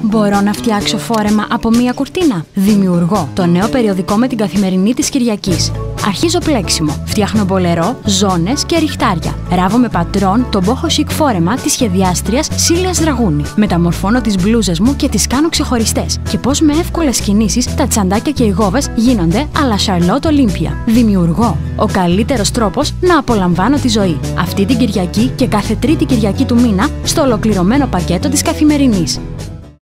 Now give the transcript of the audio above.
Μπορώ να φτιάξω φόρεμα από μία κουρτίνα. Δημιουργώ το νέο περιοδικό με την καθημερινή της Κυριακής. Αρχίζω πλέξιμο. Φτιάχνω μπολερό, ζώνες και ριχτάρια. Ράβω με πατρόν το boho chic φόρεμα της σχεδιάστριας Σίλιας Δραγούνη. Μεταμορφώνω τις μπλούζες μου και τις κάνω ξεχωριστές. Και πώς με εύκολες κινήσεις τα τσαντάκια και οι γόβες γίνονται à la Charlotte Olympia. Δημιουργώ. Ο καλύτερος τρόπος να απολαμβάνω τη ζωή. Αυτή την Κυριακή και κάθε τρίτη Κυριακή του μήνα στο ολοκληρωμένο πακέτο της Καθημερινής.